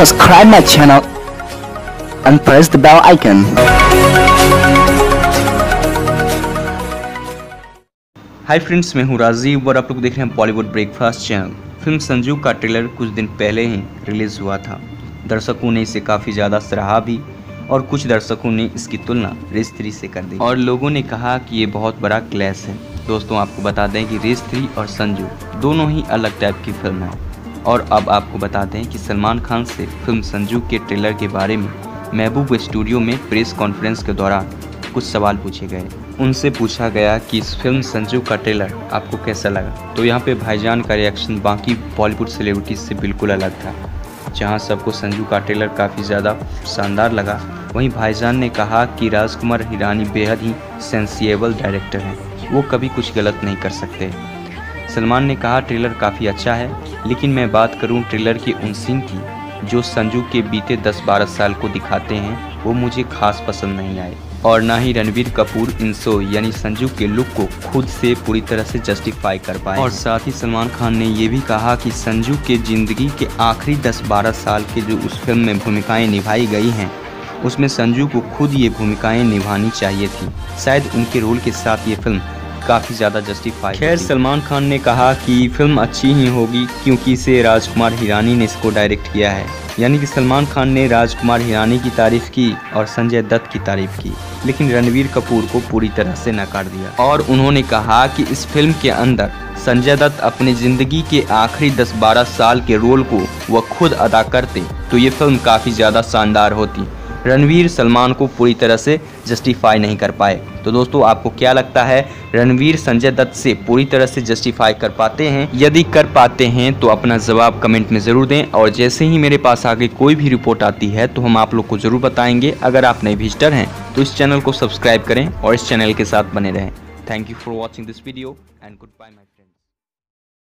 subscribe my channel and press the bell icon. Hi friends, मैं हूँ राजीव और आप लोग देख रहे हैं Bollywood breakfast channel. Film Sanju का ट्रेलर कुछ दिन पहले ही रिलीज़ हुआ था। दर्शकों ने इसे काफ़ी ज़्यादा सराहा भी और कुछ दर्शकों ने इसकी तुलना रेस 3 से कर दी और लोगों ने कहा कि ये बहुत बड़ा क्लैश है। दोस्तों, आपको बता दें कि रेस 3 और संजू दोनों ही अलग टाइप की फिल्म है। और अब आपको बता दें कि सलमान खान से फिल्म संजू के ट्रेलर के बारे में महबूब स्टूडियो में प्रेस कॉन्फ्रेंस के दौरान कुछ सवाल पूछे गए। उनसे पूछा गया कि इस फिल्म संजू का ट्रेलर आपको कैसा लगा। तो यहाँ पे भाईजान का रिएक्शन बाकी बॉलीवुड सेलिब्रिटीज से बिल्कुल अलग था। जहाँ सबको संजू का ट्रेलर काफ़ी ज़्यादा शानदार लगा, वहीं भाईजान ने कहा कि राजकुमार हिरानी बेहद ही सेंसिबल डायरेक्टर हैं, वो कभी कुछ गलत नहीं कर सकते। सलमान ने कहा ट्रेलर काफ़ी अच्छा है, लेकिन मैं बात करूँ ट्रेलर के उन सीन की जो संजू के बीते 10-12 साल को दिखाते हैं, वो मुझे खास पसंद नहीं आए। और ना ही रणबीर कपूर इंसो यानी संजू के लुक को खुद से पूरी तरह से जस्टिफाई कर पाए। और साथ ही सलमान खान ने ये भी कहा कि संजू के ज़िंदगी के आखिरी 10-12 साल के जो उस फिल्म में भूमिकाएं निभाई गई हैं, उसमें संजू को खुद ये भूमिकाएं निभानी चाहिए थी। शायद उनके रोल के साथ ये फिल्म काफ़ी ज़्यादा जस्टिफाई। खैर, सलमान खान ने कहा कि फिल्म अच्छी ही होगी क्योंकि इसे राजकुमार हिरानी ने इसको डायरेक्ट किया है। यानी कि सलमान खान ने राजकुमार हिरानी की तारीफ़ की और संजय दत्त की तारीफ़ की, लेकिन रणबीर कपूर को पूरी तरह से नकार दिया। और उन्होंने कहा कि इस फिल्म के अंदर संजय दत्त अपनी ज़िंदगी के आखिरी 10-12 साल के रोल को वह खुद अदा करते तो ये फिल्म काफ़ी ज़्यादा शानदार होती। रणवीर सलमान को पूरी तरह से जस्टिफाई नहीं कर पाए। तो दोस्तों, आपको क्या लगता है, रणवीर संजय दत्त से पूरी तरह से जस्टिफाई कर पाते हैं? यदि कर पाते हैं तो अपना जवाब कमेंट में ज़रूर दें। और जैसे ही मेरे पास आगे कोई भी रिपोर्ट आती है तो हम आप लोग को ज़रूर बताएंगे। अगर आप नए विजिटर हैं तो इस चैनल को सब्सक्राइब करें और इस चैनल के साथ बने रहें। Thank you for watching this video and good bye my friends.